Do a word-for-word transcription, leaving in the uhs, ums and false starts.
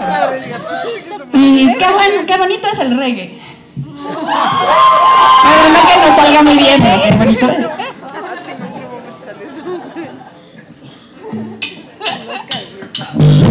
Y qué, bueno, qué bonito es el reggae. Bueno, no que nos salga muy bien, pero qué bonito es. Ah, chingón, qué momento sale eso.